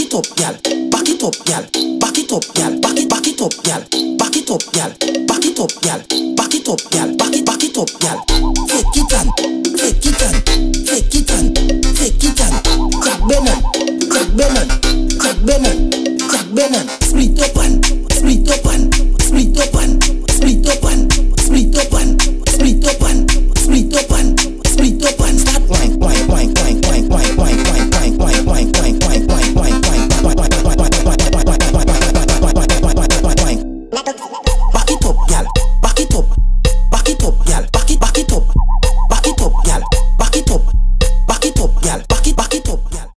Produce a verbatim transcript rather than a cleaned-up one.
it up, gal. Back it up, gal. Back it up, gal. Back it, back it up, gal. Back it up, gal. Back it up, gal. Back it up, gal. Back it, back it up, gal. Fake it on, fake it on, fake it on, fake it on. Crack Benon, crack Benon, crack Benon, crack Benon. Split up and, split up and, split up and, split up and, split up and, split up and, split up and, split up and. Start wine, wine, wine, wine, wine, wine, wine, wine, wine, wine, wine, wine, wine, wine, wine, wine. Back it up, gal. Back it up. Back it up, gal. Back it, back it up. Back it up, gal. Back it up. Back it up, gal. Back it, back it up, gal.